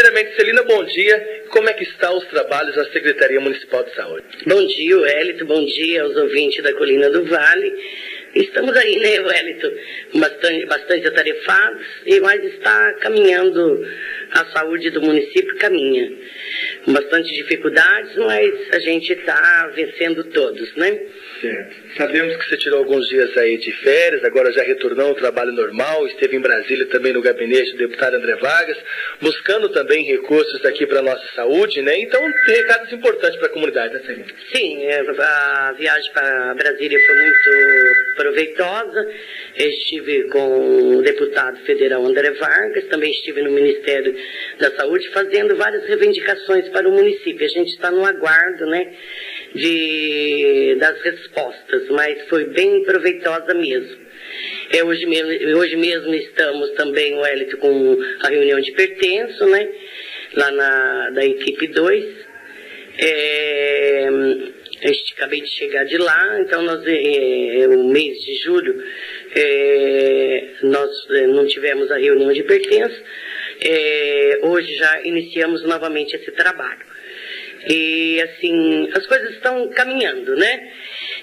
Primeiramente, Celina, bom dia. Como é que estão os trabalhos da Secretaria Municipal de Saúde? Bom dia, Wellington. Bom dia aos ouvintes da Colina do Vale. Estamos aí, né, Wellington? Bastante atarefados, mas está caminhando, a saúde do município caminha. Com bastante dificuldades, mas a gente está vencendo todos, né? Certo. Sabemos que você tirou alguns dias aí de férias, agora já retornou ao trabalho normal, esteve em Brasília também no gabinete do deputado André Vargas, buscando também recursos aqui para a nossa saúde, né? Então, tem recados importantes para a comunidade, né, Celina? Sim, a viagem para Brasília foi muito proveitosa. Estive com o deputado federal André Vargas, também estive no Ministério da Saúde fazendo várias reivindicações para o município. A gente está no aguardo, né, das respostas, mas foi bem proveitosa mesmo. Hoje mesmo estamos também, Wellington, com a reunião de pertenço, né, lá da equipe 2. Acabei de chegar de lá, então no mês de julho nós não tivemos a reunião de pertença. Hoje já iniciamos novamente esse trabalho. E assim, as coisas estão caminhando, né?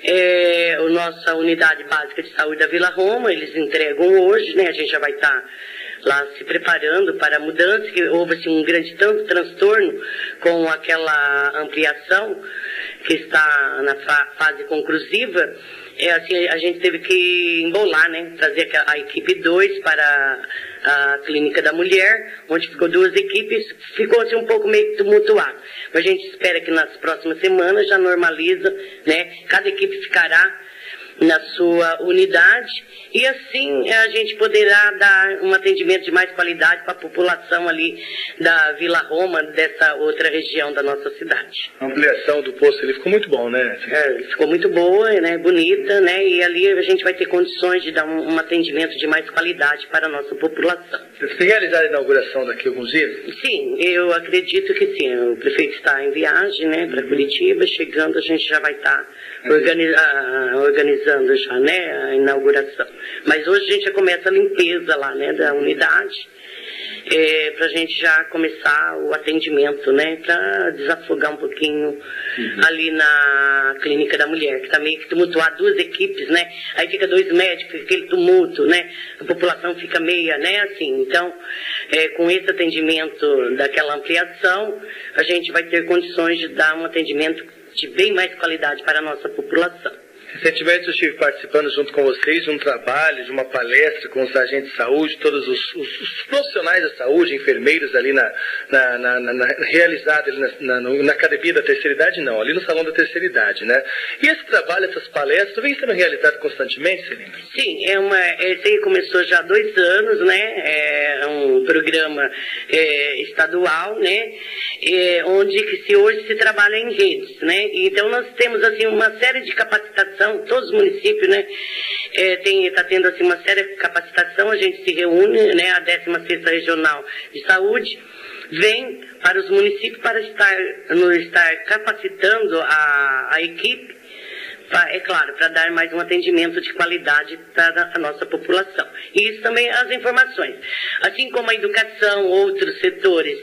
A nossa unidade básica de saúde da Vila Roma, eles entregam hoje, né? A gente já vai estar lá se preparando para a mudança, que houve assim, um grande transtorno com aquela ampliação que está na fase conclusiva. Assim, a gente teve que embolar, né? Trazer a equipe 2 para a Clínica da Mulher, onde ficou 2 equipes, ficou assim um pouco meio tumultuado. Mas a gente espera que nas próximas semanas já normaliza, né? Cada equipe ficará na sua unidade e assim a gente poderá dar um atendimento de mais qualidade para a população ali da Vila Roma, dessa outra região da nossa cidade. A ampliação do posto ali ficou muito bom, né? Ficou muito boa, né? Bonita, né? E ali a gente vai ter condições de dar um atendimento de mais qualidade para a nossa população. Você tem realizado a inauguração daqui a alguns dias? Sim, eu acredito que sim. O prefeito está em viagem, né, para Curitiba. Chegando, a gente já vai estar organizando já, né, a inauguração. Mas hoje a gente já começa a limpeza lá, né, da unidade, para a gente já começar o atendimento, né, para desafogar um pouquinho ali na Clínica da Mulher, que está meio que tumultuado, 2 equipes, né, aí fica 2 médicos, fica aquele tumulto, né, a população fica meia, né, assim, então, com esse atendimento daquela ampliação, a gente vai ter condições de dar um atendimento de bem mais qualidade para a nossa população. Recentemente eu estive participando junto com vocês de um trabalho, de uma palestra com os agentes de saúde, todos os profissionais da saúde, enfermeiros ali realizado ali na Academia da Terceira Idade, não, ali no Salão da Terceira Idade, né? E esse trabalho, essas palestras, vem sendo realizado constantemente, Celina? Sim, esse aí começou já há 2 anos, né? É um programa estadual, né? Onde que hoje se trabalha em redes, né? Então nós temos assim uma série de capacitação, todos os municípios, né, está tendo assim uma séria capacitação. A gente se reúne, né, a 16ª Regional de Saúde vem para os municípios para estar capacitando a equipe, é claro, para dar mais um atendimento de qualidade para a nossa população. E isso também as informações. Assim como a educação, outros setores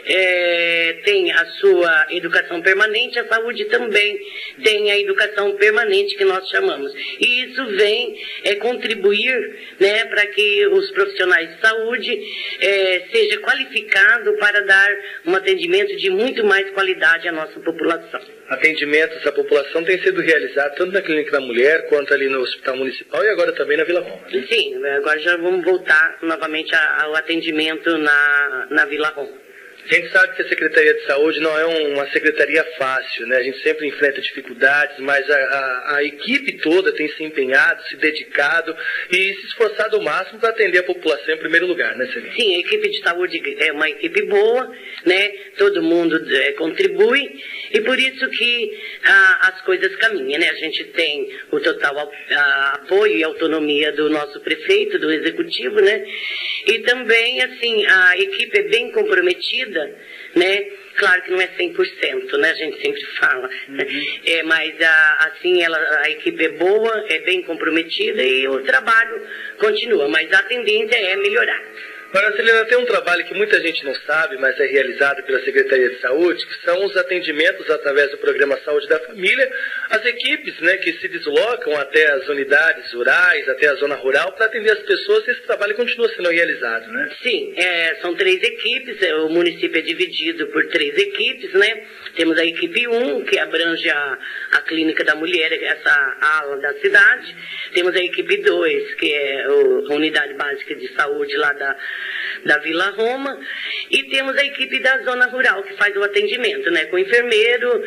tem a sua educação permanente, a saúde também tem a educação permanente que nós chamamos. E isso vem contribuir, né, para que os profissionais de saúde seja qualificado para dar um atendimento de muito mais qualidade à nossa população. Atendimentos à população tem sido realizado tanto na Clínica da Mulher quanto ali no Hospital Municipal e agora também na Vila Roma, né? Sim, agora já vamos voltar novamente ao atendimento na Vila Roma. A gente sabe que a Secretaria de Saúde não é uma secretaria fácil, né? A gente sempre enfrenta dificuldades, mas a equipe toda tem se empenhado, se dedicado e se esforçado ao máximo para atender a população em primeiro lugar, né, Celina? Sim, a equipe de saúde é uma equipe boa, né? Todo mundo contribui e por isso que as coisas caminham, né? A gente tem o total apoio e autonomia do nosso prefeito, do executivo, né? E também, assim, a equipe é bem comprometida, né? Claro que não é 100%, né? A gente sempre fala. Mas assim, a equipe é boa, é bem comprometida e o trabalho continua. Mas a tendência é melhorar. Agora, Celina, tem um trabalho que muita gente não sabe, mas é realizado pela Secretaria de Saúde, que são os atendimentos através do Programa Saúde da Família, as equipes, né, que se deslocam até as unidades rurais, até a zona rural, para atender as pessoas, e esse trabalho continua sendo realizado, né? Sim, são 3 equipes, o município é dividido por 3 equipes, né? Temos a equipe 1, que abrange a Clínica da Mulher, essa ala da cidade. Temos a equipe 2, que é a Unidade Básica de Saúde lá da Vila Roma. E temos a equipe da Zona Rural, que faz o atendimento, né? Com enfermeiro,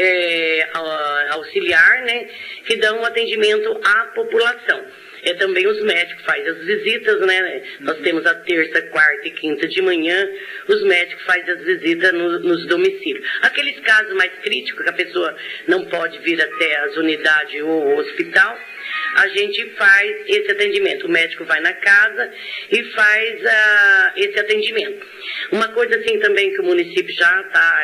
auxiliar, né? Que dão um atendimento à população. Também os médicos fazem as visitas, né? Nós temos a terça, quarta e quinta de manhã, os médicos fazem as visitas nos domicílios. Aqueles casos mais críticos, que a pessoa não pode vir até as unidades ou o hospital, a gente faz esse atendimento. O médico vai na casa e faz esse atendimento. Uma coisa assim também que o município já está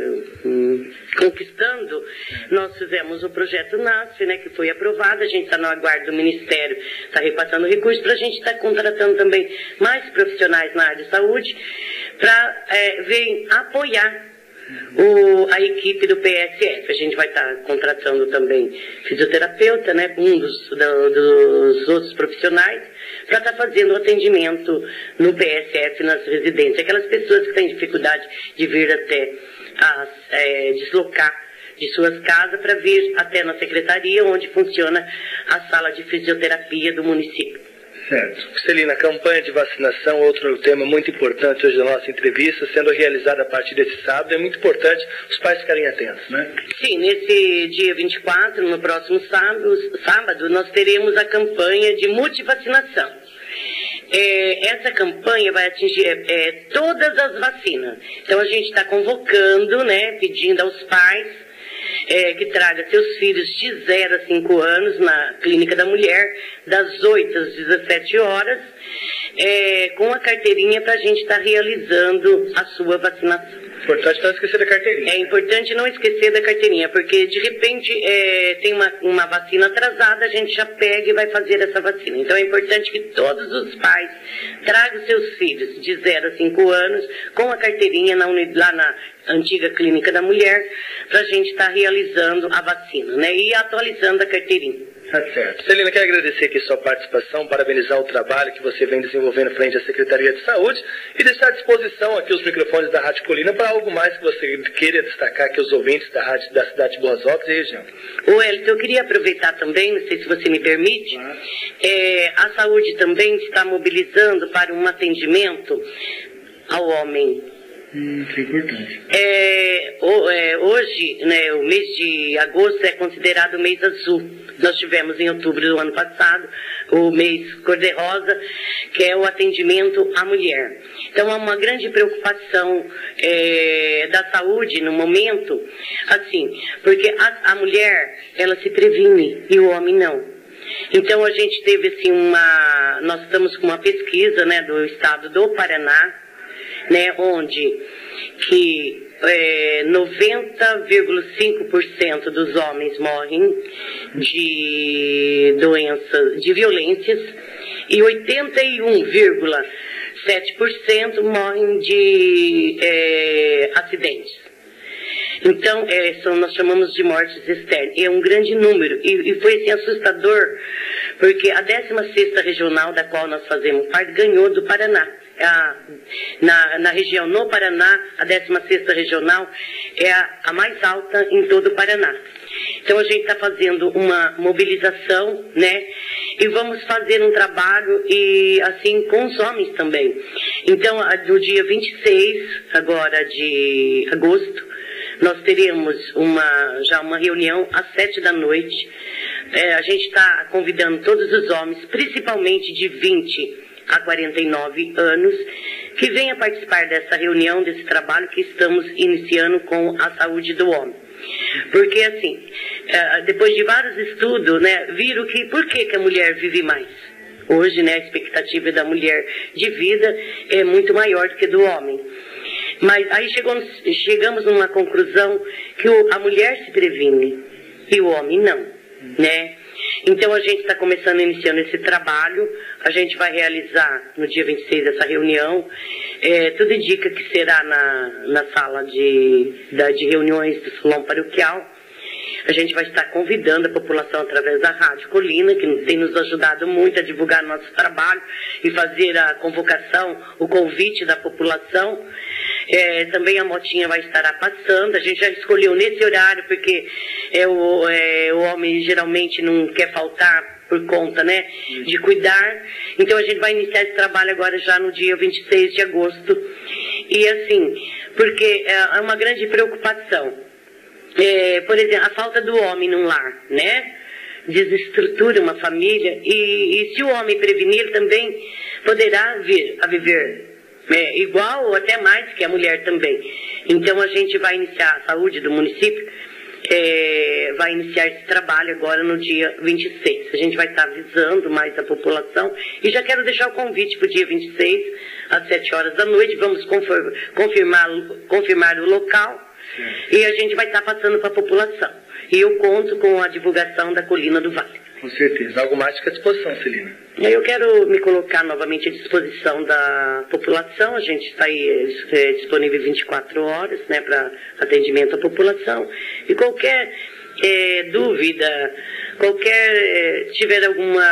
conquistando, nós fizemos o projeto NASF, né, que foi aprovado, a gente está no aguardo do Ministério, está repassando recursos para a gente estar contratando também mais profissionais na área de saúde para vir apoiar a equipe do PSF. A gente vai estar contratando também fisioterapeuta, né, um dos outros profissionais, para estar fazendo o atendimento no PSF nas residências. Aquelas pessoas que têm dificuldade de vir até deslocar de suas casas para vir até na secretaria, onde funciona a sala de fisioterapia do município. Certo. Celina, a campanha de vacinação, outro tema muito importante hoje da nossa entrevista, sendo realizada a partir desse sábado, é muito importante os pais ficarem atentos, né? Sim, nesse dia 24, no próximo sábado, nós teremos a campanha de multivacinação. Essa campanha vai atingir todas as vacinas. Então a gente está convocando, né, pedindo aos pais que traga seus filhos de 0 a 5 anos na Clínica da Mulher, das 8 às 17 horas, com a carteirinha para a gente estar realizando a sua vacinação. Importante não esquecer da carteirinha. É importante não esquecer da carteirinha, porque de repente tem uma vacina atrasada, a gente já pega e vai fazer essa vacina. Então é importante que todos os pais tragam seus filhos de 0 a 5 anos com a carteirinha lá na antiga Clínica da Mulher, para a gente estar realizando a vacina, né? E atualizando a carteirinha. Tá certo. Celina, quero agradecer aqui sua participação, parabenizar o trabalho que você vem desenvolvendo frente à Secretaria de Saúde e deixar à disposição aqui os microfones da Rádio Colina para algo mais que você queira destacar aqui os ouvintes da rádio da cidade de Boas Altas e região. Wellington, eu queria aproveitar também, não sei se você me permite, a saúde também está mobilizando para um atendimento ao homem. Que importante. Hoje, né, o mês de agosto é considerado o mês azul. Nós tivemos em outubro do ano passado o mês cor-de-rosa, que é o atendimento à mulher. Então há uma grande preocupação da saúde no momento, assim, porque a mulher, ela se previne e o homem não. Então a gente teve assim nós estamos com uma pesquisa, né, do estado do Paraná, né, onde que 90,5% dos homens morrem de doenças, de violências, e 81,7% morrem de acidentes. Então, nós chamamos de mortes externas. É um grande número. E foi assim, assustador, porque a 16ª regional, da qual nós fazemos parte, ganhou do Paraná. Na região, no Paraná, a 16ª regional é a mais alta em todo o Paraná. Então a gente está fazendo uma mobilização, né? E vamos fazer um trabalho e assim com os homens também. Então, no dia 26 agora de agosto, nós teremos já uma reunião às 7 da noite. A gente está convidando todos os homens, principalmente de 20 a 49 anos, que venha participar dessa reunião, desse trabalho que estamos iniciando com a saúde do homem. Porque assim, depois de vários estudos, né, viram que por que a mulher vive mais? Hoje, né, a expectativa da mulher de vida é muito maior do que do homem. Mas aí chegamos numa conclusão que a mulher se previne e o homem não, né? Então a gente está iniciando esse trabalho, a gente vai realizar no dia 26 essa reunião, tudo indica que será na sala de reuniões do Salão Paroquial. A gente vai estar convidando a população através da Rádio Colina, que tem nos ajudado muito a divulgar nosso trabalho e fazer a convocação, o convite da população. Também a motinha vai estar passando, a gente já escolheu nesse horário, porque o homem geralmente não quer faltar por conta, né, de cuidar. Então a gente vai iniciar esse trabalho agora já no dia 26 de agosto. E assim, porque é uma grande preocupação. Por exemplo, a falta do homem num lar, né? Desestrutura uma família e se o homem prevenir, ele também poderá vir a viver igual ou até mais que a mulher também. Então a gente vai iniciar a saúde do município, vai iniciar esse trabalho agora no dia 26. A gente vai estar avisando mais a população e já quero deixar o convite para o dia 26, às 7 horas da noite. Vamos confirmar o local. E a gente vai estar passando para a população. E eu conto com a divulgação da Colina do Vale. Com certeza. Algo mais fica à disposição, Celina. Eu quero me colocar novamente à disposição da população. A gente está aí disponível 24 horas, né, para atendimento à população. E qualquer dúvida, se tiver alguma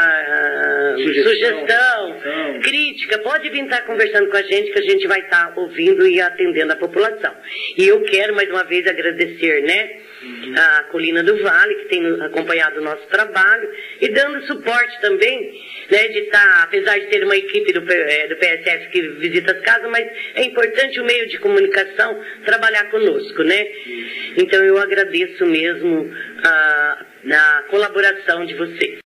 sugestão, crítica, pode vir estar conversando com a gente, que a gente vai estar ouvindo e atendendo a população. E eu quero mais uma vez agradecer, né, a Colina do Vale, que tem acompanhado o nosso trabalho e dando suporte também, né, de estar, apesar de ter uma equipe do PSF que visita as casas, mas é importante o meio de comunicação trabalhar conosco, né? Então eu agradeço mesmo a colaboração de vocês.